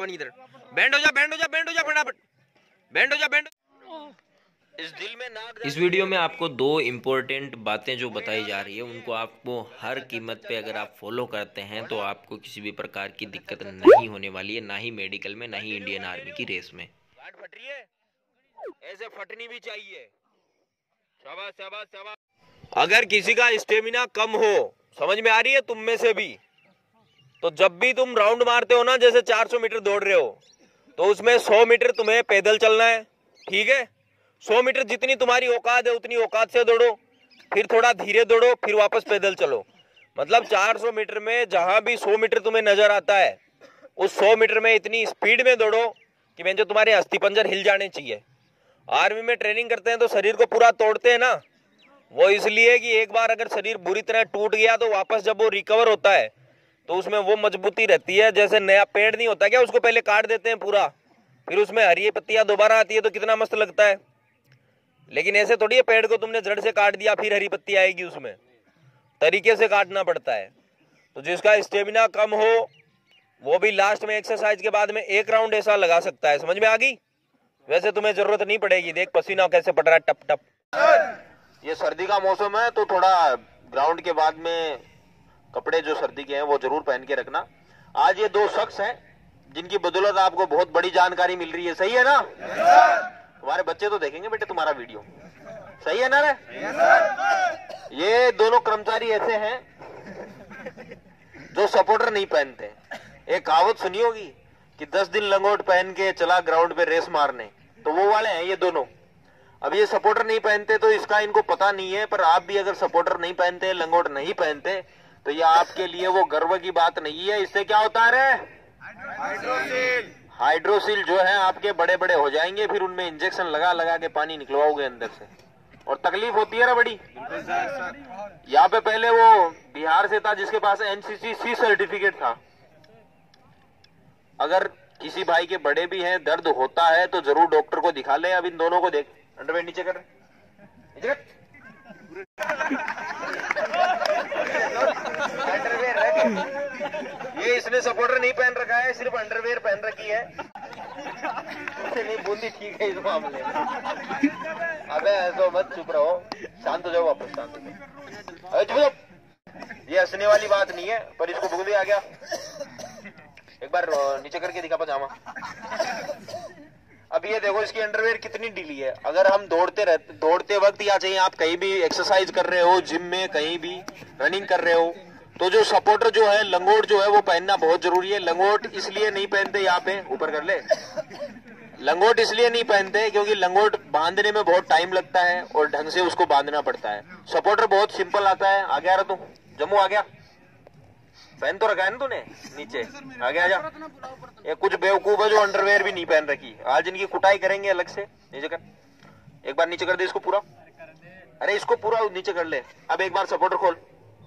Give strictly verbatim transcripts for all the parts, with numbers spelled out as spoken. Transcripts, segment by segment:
बन इधर, बैंड हो जा बैंड हो जा बैंड हो जा फटाफट, बैंड हो जा बैंड। इस दिल में नाग। इस वीडियो में आपको दो इम्पोर्टेंट बातें जो बताई जा रही है उनको आपको हर कीमत पे अगर आप फॉलो करते हैं तो आपको किसी भी प्रकार की दिक्कत नहीं होने वाली है, ना ही मेडिकल में ना ही इंडियन आर्मी की रेस में। गार्ड फट रही है, ऐसे फटनी भी चाहिए। शाबाश शाबाश शाबाश। अगर किसी का स्टेमिना कम हो, समझ में आ रही है तुम में से भी, तो जब भी तुम राउंड मारते हो ना, जैसे चार सौ मीटर दौड़ रहे हो तो उसमें सौ मीटर तुम्हें पैदल चलना है, ठीक है। सौ मीटर जितनी तुम्हारी औकात है उतनी औकात से दौड़ो, फिर थोड़ा धीरे दौड़ो, फिर वापस पैदल चलो। मतलब चार सौ मीटर में जहां भी सौ मीटर तुम्हें नजर आता है उस सौ मीटर में इतनी स्पीड में दौड़ो कि मैं जो तुम्हारे अस्थिपंजर हिल जाने चाहिए। आर्मी में ट्रेनिंग करते हैं तो शरीर को पूरा तोड़ते हैं ना, वो इसलिए कि एक बार अगर शरीर बुरी तरह टूट गया तो वापस जब वो रिकवर होता है तो उसमें वो मजबूती रहती है। जैसे नया पेड़ नहीं होता क्या, उसको पहले काट देते हैं पूरा, फिर उसमें हरी पत्तियां दोबारा आती है तो कितना मस्त लगता है। लेकिन ऐसे थोड़ी है पेड़ को तुमने जड़ से काट दिया फिर हरी पत्ती आएगी, उसमें तरीके से काटना पड़ता है। तो जिसका स्टेमिना कम हो वो भी लास्ट में एक्सरसाइज के बाद में एक राउंड ऐसा लगा सकता है। समझ में आ गई? वैसे तुम्हें जरूरत नहीं पड़ेगी, देख पसीना कैसे पड़ रहा है टप टप। ये सर्दी का मौसम है तो थोड़ा ग्राउंड के बाद में कपड़े जो सर्दी के हैं वो जरूर पहन के रखना। आज ये दो शख्स हैं जिनकी बदौलत आपको बहुत बड़ी जानकारी मिल रही है, सही है ना? तुम्हारे बच्चे तो देखेंगे बेटे तुम्हारा वीडियो, सही है ना रे? ये दोनों कर्मचारी ऐसे हैं जो सपोर्टर नहीं पहनते। एक कहावत सुनी होगी कि दस दिन लंगोट पहन के चला ग्राउंड पे रेस मारने, तो वो वाले हैं ये दोनों। अब ये सपोर्टर नहीं पहनते तो इसका इनको पता नहीं है, पर आप भी अगर सपोर्टर नहीं पहनते, लंगोट नहीं पहनते, तो ये आपके लिए वो गर्व की बात नहीं है। इससे क्या होता है रे? हाइड्रोसिल। हाइड्रोसिल जो है आपके बड़े बड़े हो जाएंगे, फिर उनमें इंजेक्शन लगा लगा के पानी निकलवाओगे अंदर से, और तकलीफ होती है ना बड़ी। यहाँ पे पहले वो बिहार से था जिसके पास एनसीसी सी सर्टिफिकेट था। अगर किसी भाई के बड़े भी हैं, दर्द होता है तो जरूर डॉक्टर को दिखा ले। अब इन दोनों को देख, अंडरवेयर नीचे कर, नीचे कर। अंडरवेयर ये इसने सपोर्टर नहीं पहन रखा है, सिर्फ अंडरवेयर पहन रखी है। नहीं बूंदी ठीक है इस मामले में। अबे ऐसा मत, चुप रहो, शांत हो जाओ, वापस शांत हो जाओ। अरे चुप जाओ, ये हंसने वाली बात नहीं है, पर इसको बूंदी आ गया। एक बार नीचे करके दिखा पजामा। अब ये देखो इसकी अंडरवेयर कितनी ढीली है। अगर हम दौड़ते रहते दौड़ते वक्त या चाहिए आप कहीं भी एक्सरसाइज कर रहे हो, जिम में कहीं भी रनिंग कर रहे हो, तो जो सपोर्टर जो है, लंगोट जो है वो पहनना बहुत जरूरी है। लंगोट इसलिए नहीं पहनते, यहाँ पे ऊपर कर ले, लंगोट इसलिए नहीं पहनते क्योंकि लंगोट बांधने में बहुत टाइम लगता है और ढंग से उसको बांधना पड़ता है। सपोर्टर बहुत सिंपल आता है। आ गया रहा तू, जम्मू आ गया, पहन तो रखा है ना तूने नीचे, आ गया जा। ये कुछ बेवकूफ है जो अंडरवेयर भी नहीं पहन रखी, आज इनकी कुटाई करेंगे अलग से। नीचे कर, एक बार नीचे कर दे इसको पूरा। अरे इसको पूरा नीचे कर ले। अब एक बार सपोर्टर खोल।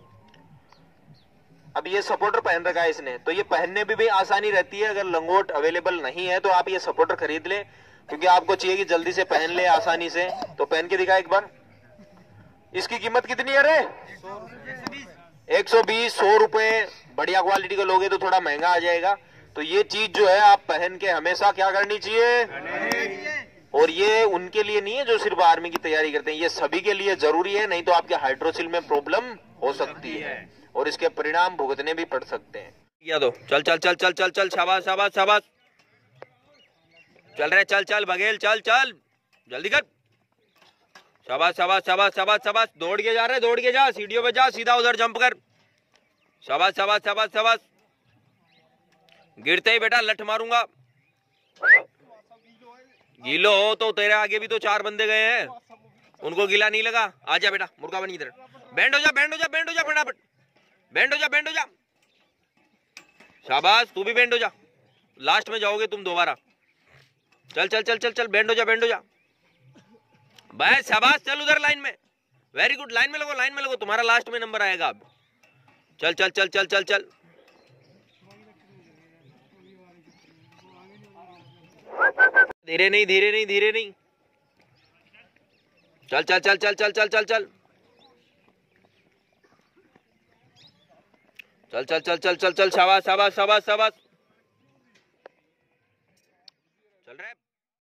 अब ये सपोर्टर पहन रखा है इसने, तो ये पहनने में भी आसानी रहती है। अगर लंगोट अवेलेबल नहीं है तो आप ये सपोर्टर खरीद ले, क्योंकि आपको चाहिए कि जल्दी से पहन ले आसानी से। तो पहन के दिखा एक बार। इसकी कीमत कितनी है रे? एक सौ बीस। सौ रुपए बढ़िया क्वालिटी का लोगे तो थोड़ा महंगा आ जाएगा। तो ये चीज जो है आप पहन के हमेशा क्या करनी चाहिए। और ये उनके लिए नहीं है जो सिर्फ आर्मी की तैयारी करते हैं, ये सभी के लिए जरूरी है, नहीं तो आपके हाइड्रोसिल में प्रॉब्लम हो सकती है और इसके परिणाम भुगतने भी पड़ सकते हैं। या दो, चल चल चल चल चल चल, शाबाश शाबाश शाबाश, चल रहे, चल चल बघेल, चल चल जल्दी कर, शाबाश शाबाश शाबाश शाबाश शाबाश, दौड़ के जा रहे, दौड़ के जा, सीढ़ियों पे जा, सीधा उधर जंप कर, शाबाश शाबाश शाबाश शाबाश। गिरते ही बेटा लठ मारूंगा, गीलो हो तो तेरे आगे भी तो चार बंदे गए हैं, उनको गीला नहीं लगा। आजा बेटा, मुर्गा बनी इधर, बैंड हो जा बैंड हो जा बैंड हो जा फटाफट, बैंड हो जा बैंड हो जा, शाबाश, तू भी बैंड हो जा, लास्ट में जाओगे तुम दोबारा। चल चल चल चल चल, बैंड हो जा बैंड हो जा, बस शाबाश, चल उधर लाइन में, वेरी गुड, लाइन में लगो लाइन में लगो, तुम्हारा लास्ट में नंबर आएगा अब। चल चल चल चल चल चल, धीरे नहीं धीरे नहीं धीरे नहीं, चल चल चल चल चल चल चल चल चल चल चल चल चल चल, शाबाश शाबाश शाबाश शाबाश, चल रहा है।